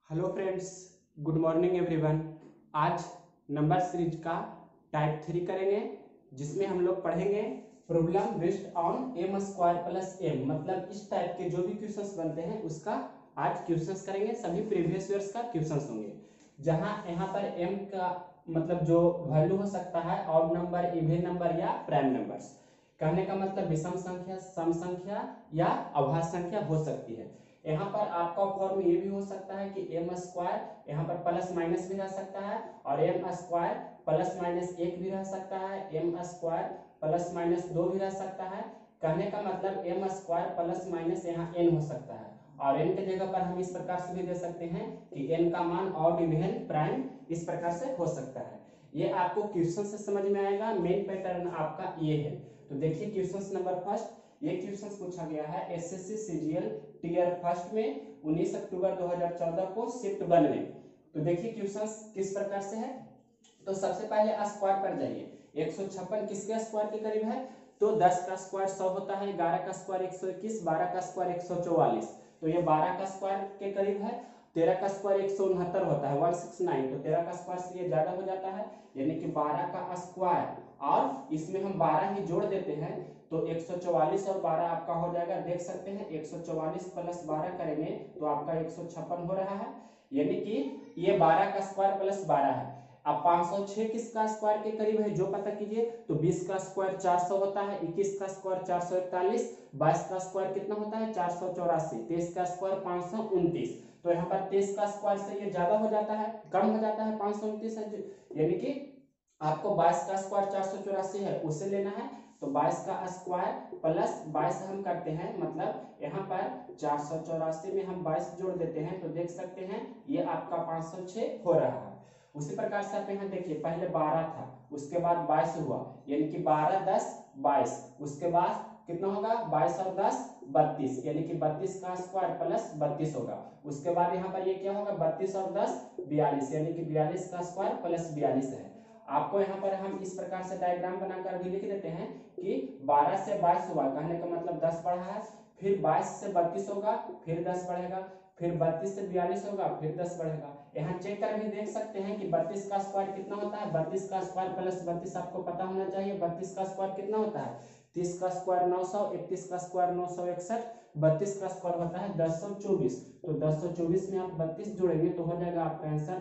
Hello friends, good morning everyone. आज number series का type 3 करेंगे, जिसमें हम लोग पढ़ेंगे problem based on M square plus M. मतलब इस टाइप के जो भी क्वेश्चंस बनते हैं उसका आज क्वेश्चंस करेंगे। सभी प्रीवियस ईयर्स का क्वेश्चंस होंगे, जहां यहाँ पर एम का मतलब जो वैल्यू हो सकता है ऑड नंबर, इवन नंबर या प्राइम नंबर्स। कहने का मतलब विषम संख्या, सम संख्या या अभाज्य संख्या हो सकती है। यहाँ पर आपका फॉर्म ये भी हो सकता है कि एम स्क्वायर यहाँ पर प्लस माइनस भी रह सकता है, और एम स्क्वायर प्लस माइनस 1 भी रह सकता है, एम स्क्वायर प्लस माइनस 2 भी रह सकता है। कहने का मतलब एम स्क्वायर प्लस माइनस यहाँ एन हो सकता है, और एन के जगह पर हम इस प्रकार से भी दे सकते हैं कि एन का मान ऑड, इवन, प्राइम इस प्रकार से हो सकता है। ये आपको क्वेश्चन से समझ में आएगा। मेन पैटर्न आपका ये है। तो देखिए क्वेश्चन नंबर फर्स्ट। ये क्वेश्चन पूछा गया है एसएससी सीजीएल टीयर फर्स्ट में 19 अक्टूबर 2014 को शिफ्ट 1 में। तो देखिए क्वेश्चन किस प्रकार से है। तो सबसे पहले स्क्वायर पर जाइए। 156 किसके स्क्वायर के करीब है? तो 10 का स्क्वायर 100 होता है, 11 का स्क्वायर 121, 12 का स्क्वायर 144। तो ये 12 का स्क्वायर के करीब है। 13 का स्क्वायर 169 होता है, 169। तो 13 का स्क्वायर से ये ज्यादा हो जाता है, यानी कि 12 का स्क्वायर, और इसमें हम 12 ही जोड़ देते हैं तो 144 और 12 आपका हो जाएगा। देख सकते हैं 144 प्लस 12 करेंगे तो आपका 156 हो रहा है, यानी कि ये 12 का स्क्वायर प्लस 12 है। अब 506 किसका स्क्वायर के करीब है जो पता कीजिए। तो 20 का स्क्वायर 400 होता है, 21 का स्क्वायर 441, 22 का स्क्वायर कितना होता है 484, 23 का स्क्वायर 529। तो यहाँ पर 23 का स्क्वायर से ये ज्यादा हो जाता है, कम हो जाता है 529, यानी कि आपको 22 का स्क्वायर 484 है उसे लेना है। तो 22 का स्क्वायर प्लस 22 हम करते हैं, मतलब यहाँ पर 484 में हम 22 जोड़ देते हैं तो देख सकते हैं ये आपका 506 हो रहा है। उसी प्रकार से आप यहाँ देखिए, पहले 12 था, उसके बाद 22 हुआ, यानी कि 12 10 22, उसके बाद कितना होगा 22 और 10 32, यानी कि 32 का स्क्वायर प्लस 32 होगा। उसके बाद यहाँ पर ये क्या होगा 32 और 10 42, यानी कि 42 का स्क्वायर प्लस 42 है। आपको यहाँ पर हम इस प्रकार से डायग्राम बनाकर भी लिख देते हैं कि 12 से 22 हुआ, कहने का मतलब 10 बढ़ा है, फिर 22 से 32 होगा, फिर 10 बढ़ेगा, फिर 32 से 42 होगा, फिर 10 बढ़ेगा। यहाँ चेक कर भी देख सकते हैं कि 32 का स्क्वायर कितना होता है, 32 का स्क्वायर प्लस 32 आपको पता होना चाहिए। 32 का स्क्वायर कितना होता है 30 का स्क्वायर 900, 31 का स्क्वायर 961, 32 का स्क्वायर होता है 1024। तो 1024 में आप 32 जोड़ेंगे तो हो जाएगा आपका आंसर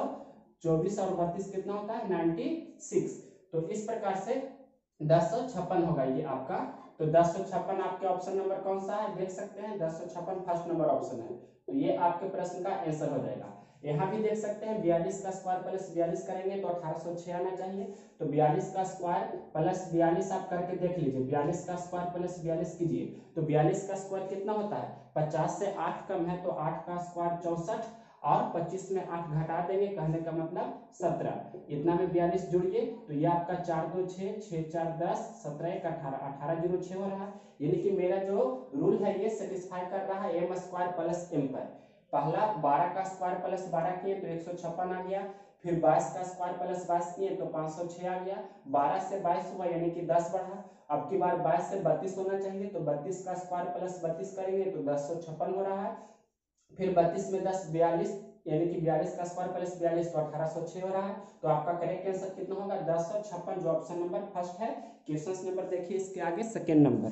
1024, और 32 कितना होता है 96। तो इस प्रकार से 1056 होगा ये आपका। तो 1056 आपके ऑप्शन नंबर कौन सा है देख सकते हैं, 1056 फर्स्ट नंबर ऑप्शन है। तो ये आपके प्रश्न का आंसर हो जाएगा। यहाँ भी देख सकते हैं 42 का स्क्वायर प्लस 42 करेंगे तो 1806 आना चाहिए। तो 42 का स्क्वायर प्लस 42 आप करके देख लीजिए, 42 का स्क्वायर प्लस 42 कीजिए तो 42 का स्क्वायर कितना होता है, 50 से 8 कम है तो 8 का स्क्वायर 64, और 25 में 8 घटा देंगे, कहने का मतलब 17। इतना में 42 जोड़िए तो ये आपका 4 2 6, 6 4 10, 17 1 18, 1806 हो रहा है। यानी कि मेरा जो रूल है ये सेटिस्फाई कर रहा है एम स्क्वायर प्लस एम पर। पहला 12 का स्क्वायर प्लस 12 किए तो 156 आ गया, फिर 22 का स्क्वायर प्लस 22 किए तो 506 आ गया, 12 से 22 हुआ यानी कि 10 बढ़ा। अब की बार 22 से 32 होना चाहिए तो 32 का स्क्वायर प्लस 32 करेंगे तो 1056 हो रहा है। फिर 32 में 10 42, यानी कि 42 का स्क्वायर प्लस 42 तो 1806 हो रहा है। तो आपका करेक्ट आंसर कितना होगा 1056, जो ऑप्शन नंबर फर्स्ट है। क्वेश्चन नंबर देखिए इसके आगे सेकेंड नंबर।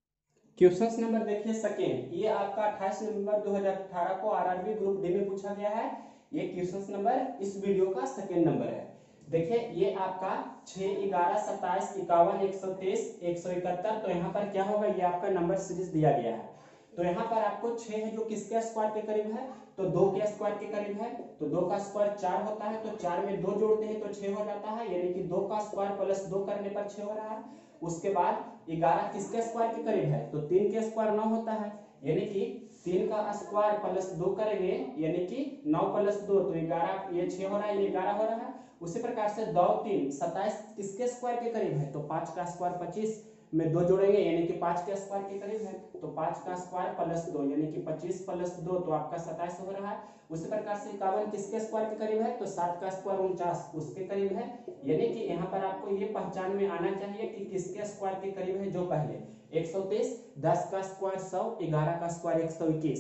क्वेश्चन नंबर देखिए सेकेंड, ये आपका 28 नवंबर 2018 को आरआरबी ग्रुप डी में पूछा गया है। ये क्वेश्चन नंबर इस वीडियो का सेकेंड नंबर है। देखिए ये आपका 6 11 27 51 123 171। तो यहाँ पर क्या होगा, ये आपका नंबर सीरीज दिया गया है। तो यहाँ पर आपको 6 है जो किसके स्क्वायर के करीब है, तो 2 के स्क्वायर के करीब है। तो 2 का स्क्वायर 4 होता है, तो 4 में 2 जोड़ते हैं तो 6 हो जाता है, यानी कि 2 का स्क्वायर प्लस 2 करने पर 6 हो रहा है। उसके बाद 11 किसके स्क्वायर के करीब है, तो 3 के स्क्वायर 9 होता है, यानी कि 3 का स्क्वायर प्लस 2 करेंगे, यानी कि 9 प्लस 2 तो 11, ये 6 हो रहा है, ये 11 हो रहा है। उसी प्रकार से 2 3 27 किसके स्क्वायर के करीब है, तो 5 का स्क्वायर 25 में 2 जोड़ेंगे, यानी कि 5 के स्क्वायर के करीब है। तो 5 का स्क्वायर प्लस 2 यानी कि 25 प्लस 2 तो आपका 27 हो रहा है। उसी प्रकार से 51 किसके स्क्वायर के करीब है, तो 7 का स्क्वायर 49 उसके करीब है। यानी कि यहाँ पर आपको ये पहचान में आना चाहिए कि किसके स्क्वायर के करीब है, जो पहले 123, 10 का स्क्वायर 100, 11 का स्क्वायर 121,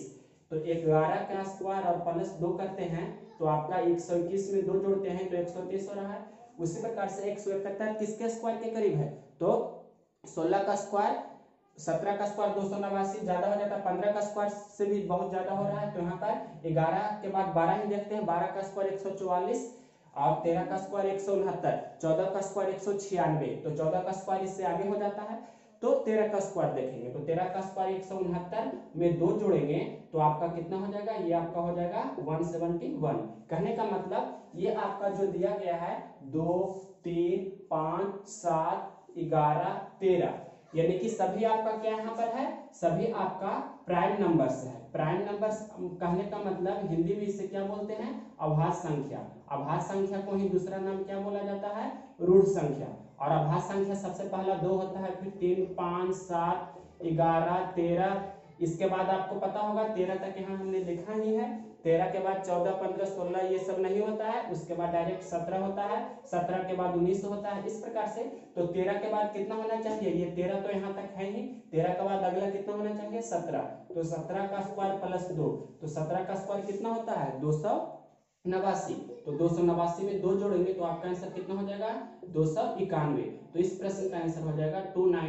तो 11 का स्क्वायर और प्लस 2 करते हैं तो आपका 121 में 2 जोड़ते हैं तो 130 हो रहा है। उसी प्रकार से 171 किसके स्क्वायर के करीब है, तो 16 का स्क्वायर 17 का स्क्वायर 289 ज्यादा हो जाता है, 15 का स्क्वायर से भी बहुत ज्यादा हो रहा है। तो यहाँ पर 11 के बाद 12 ही देखते हैं, 12 का स्क्वायर 144 और 13 का स्क्वायर 169, 14 का स्क्वायर 196, तो 14 का स्क्वायर इससे आगे हो जाता है। तो 13 का स्क्वायर देखेंगे तो 13 का स्क्वायर 169 में 2 जोड़ेंगे तो आपका कितना हो जाएगा, ये आपका हो जाएगा 171। कहने का मतलब ये आपका जो दिया गया है 2 3 5 7 11 13 यानी कि सभी आपका क्या यहाँ पर है, सभी आपका प्राइम नंबर्स है। प्राइम नंबर्स कहने का मतलब हिंदी में इसे क्या बोलते हैं, अभाज्य संख्या। अभाज्य संख्या को ही दूसरा नाम क्या बोला जाता है, ऋण संख्या। और अभाज्य संख्या सबसे पहला 2 होता है, फिर 3 5 7 11 13, इसके बाद आपको पता होगा 13 तक यहाँ हमने लिखा ही है। 13 के बाद 14 15 16 ये सब नहीं होता है, उसके बाद डायरेक्ट 17 होता है, 17 के बाद 19 होता है, इस प्रकार से। तो 13 के बाद कितना होना चाहिए, ये 13 तो यहाँ तक है ही, 13 के बाद अगला कितना होना चाहिए 17, तो 17 का स्क्वायर प्लस 2, तो 17 का स्क्वायर कितना होता है 289, तो 289 में 2 जोड़ेंगे तो आपका आंसर कितना हो जाएगा 291। तो इस प्रश्न का आंसर हो जाएगा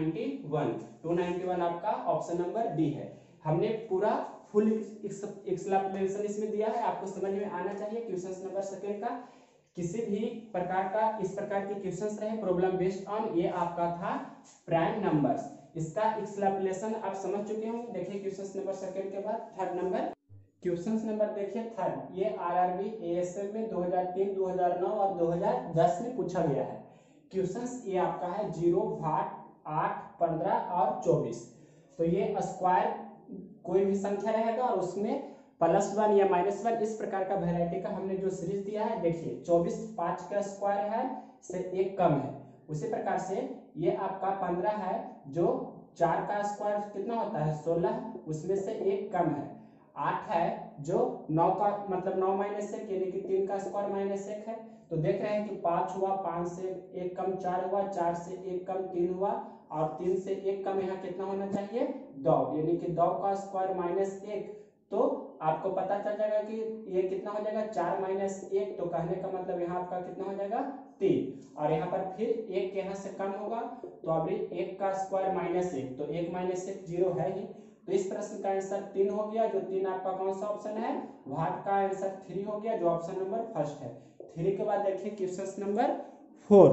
291। 291 आपका ऑप्शन नंबर डी है। हमने पूरा फुल एक्सप्लेनेशन इसमें दिया है, आपको समझ में आना चाहिए। क्वेश्चन नंबर सेकंड का किसी भी प्रकार का इस प्रकार के क्वेश्चंस रहे प्रॉब्लम बेस्ड ऑन, ये आपका था प्राइम नंबर्स। इसका एक्सप्लेनेशन आप समझ चुके होंगे। देखिए क्वेश्चन नंबर सेकंड के बाद थर्ड नंबर, क्वेश्चन नंबर देखिए थर्ड, ये आरआरबी एएसएम में 2003 2009 और 2010 में पूछा गया है। क्वेश्चंस ये आपका है 0 8 8 15 और 24। तो ये स्क्वायर कोई भी संख्या रहेगा और उसमें +1 या -1 इस प्रकार का वैरायटी का हमने जो सीरीज दिया है। देखिए 24 5 का स्क्वायर है से 1 कम है, उसी प्रकार से ये आपका 15 है जो 4 का स्क्वायर कितना होता है 16, उसमें से 1 कम है। 8 है जो 9 का मतलब 9 -1 यानी कि 3 का स्क्वायर -1 है। तो देख रहे हैं कि 5 हुआ, 5 से 1 कम 4 हुआ, 4 से 1 कम 3 हुआ और 3 से 1 कम यहाँ कितना होना चाहिए 2, यानी कि 2 का स्क्वायर -1, तो आपको पता चल जाएगा कि ये कितना हो जाएगा 4 -1, तो कहने का मतलब यहाँ आपका कितना हो जाएगा 3। और यहाँ पर फिर 1 यहाँ से कम होगा तो अभी 1 का स्क्वायर -1, तो 1 -1 0 है ही। तो इस प्रश्न का आंसर 3 हो गया, जो 3 आपका कौन सा ऑप्शन है, व्हाट का आंसर 3 हो गया, जो ऑप्शन नंबर फर्स्ट है। 3 के बाद देखिए क्वेश्चन नंबर 4,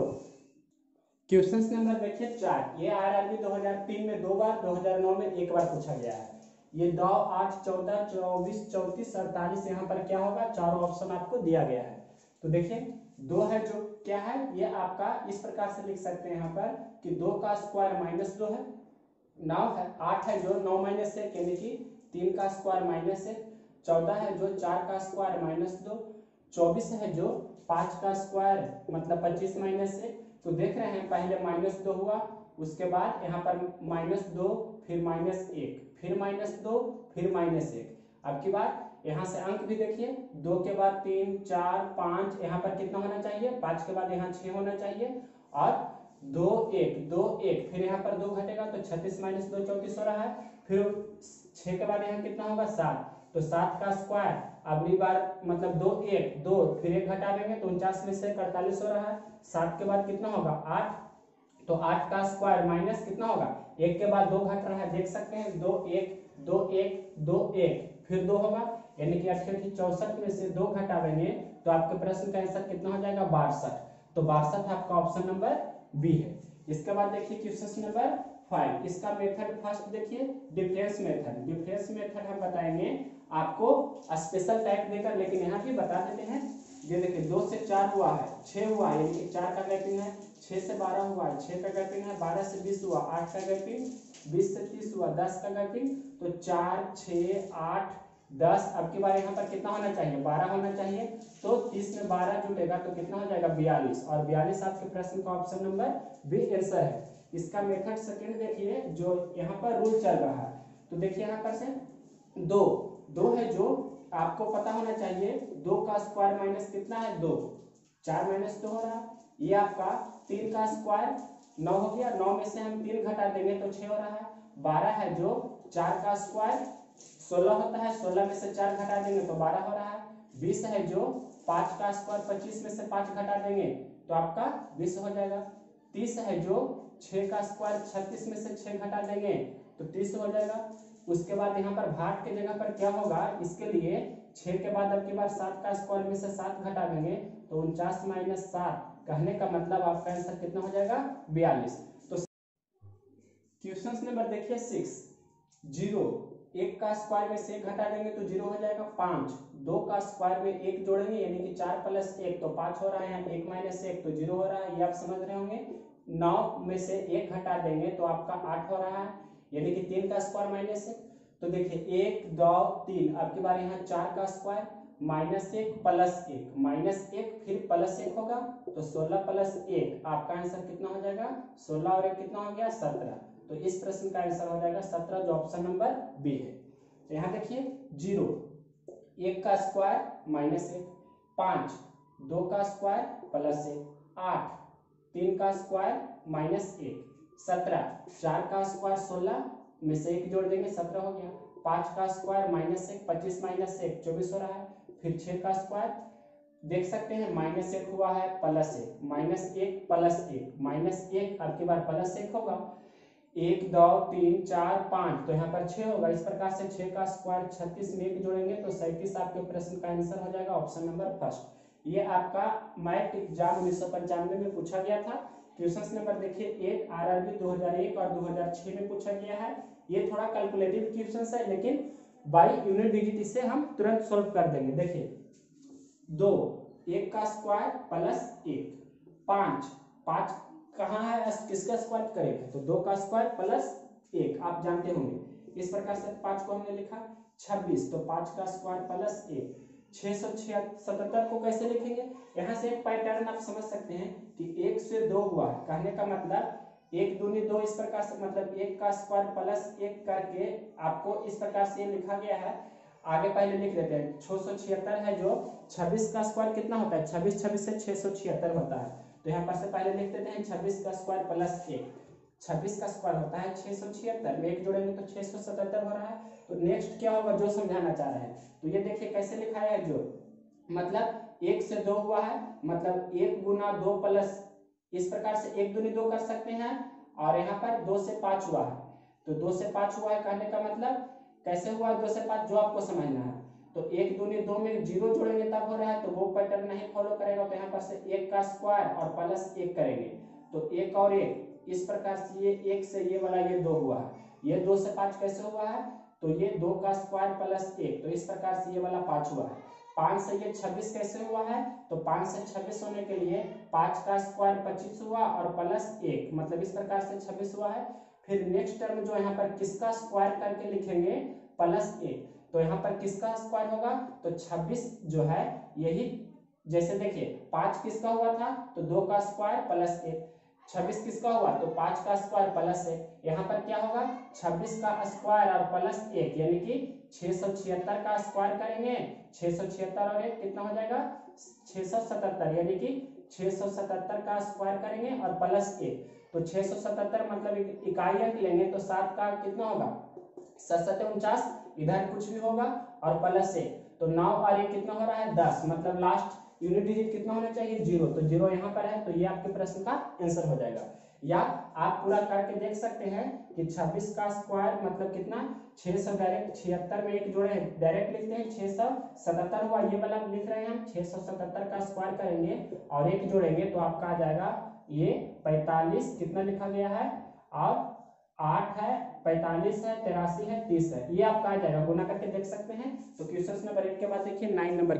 क्वेश्चन नंबर देखिए 4, ये आरआरबी 2003 में 2 बार 2009 में 1 बार पूछा गया है। ये 2 8 14 24 34 48 यहाँ पर क्या होगा, चारों ऑप्शन आपको दिया गया है। तो देखिए 2 है जो क्या है, ये आपका इस प्रकार से लिख सकते हैं यहाँ पर कि 2 का स्क्वायर -2 है, 9 है 8 है जो 9 -1 यानी कि 3 का स्क्वायर -1, 14 है जो 4 का स्क्वायर -2, 24 है जो 5 का स्क्वायर मतलब 25 -1। तो देख रहे हैं पहले -2 हुआ, उसके बाद यहाँ पर -2 फिर -1 फिर -2 फिर -1। अब की बात यहाँ से अंक भी देखिए, 2 के बाद 3 4 5, यहाँ पर कितना होना चाहिए 5 के बाद यहाँ 6 होना चाहिए, और 2 1 2 1 फिर यहाँ पर 2 घटेगा तो 36 -2 34 हो रहा है। फिर 6 के बाद यहाँ कितना होगा 7, तो 7 का स्क्वायर अगली बार मतलब 2 1 2 फिर 1 घटा देंगे तो 49 में से 48 हो रहा है। 7 के बाद कितना होगा 8, तो 8 का स्क्वायर माइनस कितना होगा, 1 के बाद 2 घट रहा है, देख सकते हैं 2 1 2 1 2 1 फिर 2 होगा, यानी कि 68 64 में से 2 घटा देंगे तो आपके प्रश्न का आंसर कितना हो जाएगा 62। तो 62 आपका ऑप्शन नंबर बी है। इसके बाद देखिए क्वेश्चन नंबर 5, इसका मेथड फर्स्ट देखिए डिफरेंस मेथड। डिफरेंस मेथड हम बताएंगे आपको स्पेशल टाइप देकर, लेकिन यहाँ भी बता देते हैं। ये देखिए 2 से 4 हुआ है 6 हुआ, यानी कि 4 का गैपिंग है, 6 से 12 हुआ है 6 का गैपिंग है, 12 से 20 हुआ 8 का गैपिंग, 20 से 30 हुआ 10 का गैपिंग, तो 4 6 8 10। अब की बार यहाँ पर कितना होना चाहिए 12 होना चाहिए, तो 30 में 12 जुटेगा तो कितना हो जाएगा 42, और 42 आपके प्रश्न का ऑप्शन नंबर बी आंसर है। इसका मेथड सेकंड देखिए जो यहाँ पर रूल चल रहा है, तो देखिए यहाँ पर से 2 है जो आपको पता होना चाहिए 2 का स्क्वायर माइनस कितना है 2, 4 -2 हो रहा है। ये आपका 3 का स्क्वायर 9 हो गया, 9 में से हम 3 घटा देंगे तो 6 हो रहा है। 12 है जो 4 का स्क्वायर 16 होता है, 16 में से 4 घटा देंगे तो 12 हो रहा है। 20 है जो 5 का स्क्वायर 25 में से 5 घटा देंगे तो आपका 20 हो जाएगा। 30 है जो 6 का स्क्वायर 36 में से 6 घटा देंगे तो 30 हो जाएगा। उसके बाद यहाँ पर भाग के जगह पर क्या होगा, इसके लिए 6 के बाद अब की बार 7 का स्क्वायर में से 7 घटा देंगे तो 49 माइनस 7, कहने का मतलब आपका आंसर कितना हो जाएगा 42। तो क्वेश्चन नंबर देखिए 6, 0 1 का स्क्वायर में से 1 घटा देंगे तो 0 हो जाएगा। 5 2 का स्क्वायर में 1 जोड़ेंगे यानी कि 4 प्लस 1 तो 5 हो रहा है, 1 माइनस 1 तो 0 हो रहा है, ये आप समझ रहे होंगे। 9 में से 1 घटा देंगे तो आपका 8 हो रहा है यानी कि 3 का स्क्वायर माइनस 1। तो देखिए 1 2 3, अब की बार यहाँ 4 का स्क्वायर माइनस 1 प्लस 1 माइनस 1 फिर प्लस 1 होगा तो 16 प्लस 1 आपका आंसर कितना हो जाएगा 16 और 1 कितना हो गया 17। तो इस प्रश्न का आंसर हो जाएगा 17 जो ऑप्शन नंबर बी है। तो यहाँ देखिए 0 1 का स्क्वायर माइनस 1, 5 2 का स्क्वायर प्लस 1, 8 3 का स्क्वायर माइनस 1, 17 4 का स्क्वायर 16 में से 1 जोड़ देंगे 17 हो गया। 5 का स्क्वायर माइनस 1 25 माइनस 1 24 हो रहा है। फिर 6 का स्क्वायर देख सकते हैं माइनस 1 हुआ है प्लस 1 माइनस 1 प्लस 1 माइनस 1, अब की बार प्लस 1 होगा। 1 2 3 4 5 तो यहाँ पर 6 होगा। इस प्रकार से 6 का स्क्वायर 36 में 1 जोड़ेंगे तो 37 आपके प्रश्न का आंसर हो जाएगा ऑप्शन नंबर फर्स्ट। ये आपका मैथ एग्जाम 1995 में पूछा गया था। क्वेश्चन नंबर देखिए 8 आरआरबी 2001 और 2006 में पूछा गया है। ये थोड़ा कैलकुलेटिव क्वेश्चन है लेकिन बाई यूनिट डिजिट इसे हम तुरंत सोल्व कर देंगे। देखिए 2 1 का स्क्वायर प्लस 1, 5 कहाँ है किसका स्क्वायर करेंगे तो 2 का स्क्वायर प्लस 1 आप जानते होंगे। इस प्रकार से 5 को हमने लिखा। 26 तो 5 का स्क्वायर प्लस 1, 677 को कैसे लिखेंगे, यहाँ से एक पैटर्न आप समझ सकते हैं कि 1 से 2 हुआ है, कहने का मतलब 1 दूनी 2 इस प्रकार से, मतलब 1 का स्क्वायर प्लस 1 करके आपको इस प्रकार से लिखा गया है। आगे पहले लिख देते हैं 676 है जो 26 का स्क्वायर कितना होता है 26 से 676 होता है। तो यहाँ पर से पहले लिख देते हैं 26 का स्क्वायर प्लस 1, 26 का स्क्वायर होता है 676 में 1 जोड़ेंगे तो 677 हो रहा है। तो नेक्स्ट क्या होगा जो समझाना चाह रहे हैं, तो ये देखिए कैसे लिखा है जो, मतलब 1 से 2 हुआ है, मतलब 1 गुना 2 प्लस, इस प्रकार से 1 दूनी 2 कर सकते हैं। और यहाँ पर 2 से 5 हुआ है तो 2 से 5 हुआ है, कहने का मतलब कैसे हुआ 2 से 5 जो आपको समझना है। तो 1 दूनी 2 में 0 जोड़ेंगे तब हो रहा है, तो वो पैटर्न नहीं फॉलो करेगा। तो यहाँ पर से 1 का स्क्वायर और प्लस 1 करेंगे तो 1 और 1 इस प्रकार से ये 1 से ये वाला ये 2 हुआ है। ये 2 से 5 कैसे हुआ है तो ये 2 का स्क्वायर प्लस 1, तो इस प्रकार से ये वाला 5 हुआ है। 5 से ये 26 कैसे हुआ है तो 5 से 26 होने के लिए 5 का स्क्वायर 25 हुआ और प्लस 1, मतलब इस प्रकार से 26 हुआ है। फिर नेक्स्ट टर्म जो यहाँ पर किसका स्क्वायर करके लिखेंगे प्लस 1, तो यहाँ पर किसका स्क्वायर होगा तो 26 जो है यही, जैसे देखिए 5 किसका हुआ था तो 2 का स्क्वायर प्लस 1, 26 किसका हुआ तो 5 का स्क्वायर प्लस 1। यहाँ पर क्या होगा 26 का स्क्वायर और प्लस 1 यानी कि 676 का स्क्वायर करेंगे, 676 और 1 कितना हो जाएगा 677, यानी कि 677 का स्क्वायर करेंगे और प्लस 1, तो 677 मतलब इकाई अंक लेंगे तो 7 का कितना होगा 7 49, इधर कुछ भी होगा और प्लस 1, तो 9 और 1 कितना हो रहा है 10, मतलब लास्ट यूनिट डिजिट कितना होना चाहिए 0, तो 0 यहाँ पर है। तो ये आपके प्रश्न का आंसर हो जाएगा। या आप पूरा करके देख सकते हैं कि 26 का स्क्वायर मतलब कितना 600, डायरेक्ट 76 में 1 जोड़े डायरेक्ट लिखते हैं 677 हुआ, ये वाला लिख रहे हैं हम 677 का स्क्वायर करेंगे और 1 जोड़ेंगे तो आपका आ जाएगा ये 45, कितना लिखा गया है और 8 है 45 है 83 है 30 है, ये आपका आ जाएगा, गुना करके देख सकते हैं। तो क्वेश्चन नंबर 8 के बाद देखिए 9 नंबर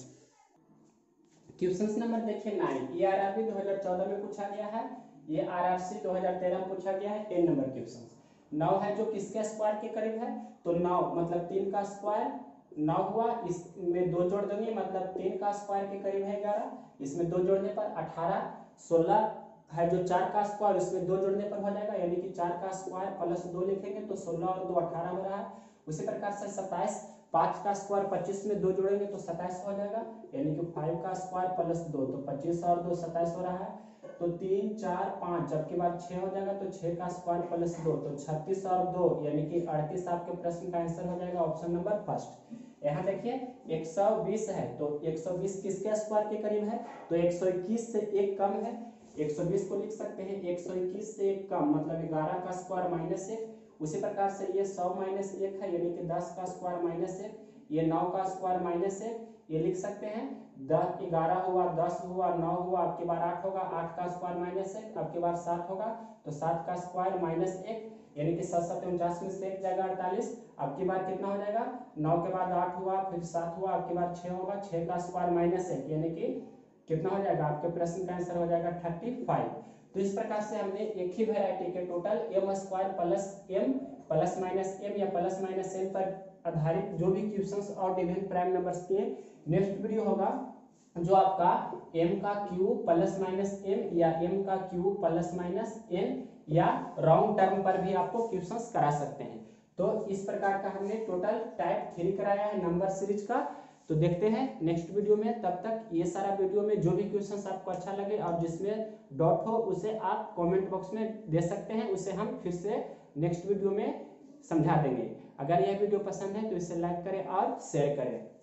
क्वेश्चंस नंबर देखिए 9, ये आरआरबी 2014 में पूछा गया है, ये आरआरसी 2013 में पूछा गया है। 10 नंबर क्वेश्चन 9 है जो किसके स्क्वायर के करीब है तो 9 मतलब 3 का स्क्वायर 9 हुआ, इसमें 2 जोड़ देंगे मतलब 3 का स्क्वायर के करीब है 11, इसमें 2 जोड़ने पर 18, 16 है जो 4 का स्क्वायर उसमें 2 जोड़ने पर हो जाएगा, यानी कि 4 का स्क्वायर प्लस 2 लिखेंगे तो 16 और 2 18 हो रहा है। उसी प्रकार से 27, 5 का स्क्वायर 25 में 2 जोड़ेंगे तो 27 हो जाएगा, यानी कि 5 का स्क्वायर प्लस 2 तो 25 और 2 27 हो रहा है। तो 3 4 5, अब के बाद 6 हो जाएगा तो 6 का स्क्वायर प्लस 2, तो 36 और 2 यानी कि 38 आपके प्रश्न का आंसर हो जाएगा ऑप्शन नंबर फर्स्ट। यहाँ देखिए 120 है तो 120 किसके स्क्वायर के करीब है, तो 121 से एक कम है, 120 को लिख सकते हैं 121 से एक कम मतलब 11 का स्क्वायर माइनस 1। उसी प्रकार से ये 100 माइनस 1 है यानी कि 10 का स्क्वायर माइनस 1, ये 9 का स्क्वायर माइनस 1, ये लिख सकते हैं 10 11 हुआ 10 हुआ 9 हुआ, आपके बार 8 होगा, 8 का स्क्वायर माइनस 1, आपके बार 7 होगा तो 7 का स्क्वायर माइनस 1 यानी कि 7 7 49 में से 1 जाएगा 48, आपकी बार कितना हो जाएगा 9 के बाद 8 हुआ फिर 7 हुआ, आपके बाद 6 होगा, 6 का स्क्वायर माइनस 1 यानी कि कितना हो जाएगा, आपके प्रश्न का आंसर हो जाएगा 35। तो इस प्रकार से हमने एक ही वैरायटी के total m square plus m plus minus m या प्लस माइनस m पर आधारित जो भी क्वेश्चंस और डिवीजन प्राइम नंबर्स के नेक्स्ट वीडियो होगा जो आपका m का क्यूब प्लस माइनस m या m का क्यूब प्लस माइनस n या राउंड टर्म पर भी आपको क्वेश्चंस करा सकते हैं। तो इस प्रकार का हमने टोटल टाइप 3 कराया है नंबर सीरीज का। तो देखते हैं नेक्स्ट वीडियो में, तब तक ये सारा वीडियो में जो भी क्वेश्चंस आपको अच्छा लगे और जिसमें डाउट हो उसे आप कमेंट बॉक्स में दे सकते हैं, उसे हम फिर से नेक्स्ट वीडियो में समझा देंगे। अगर यह वीडियो पसंद है तो इसे लाइक करें और शेयर करें।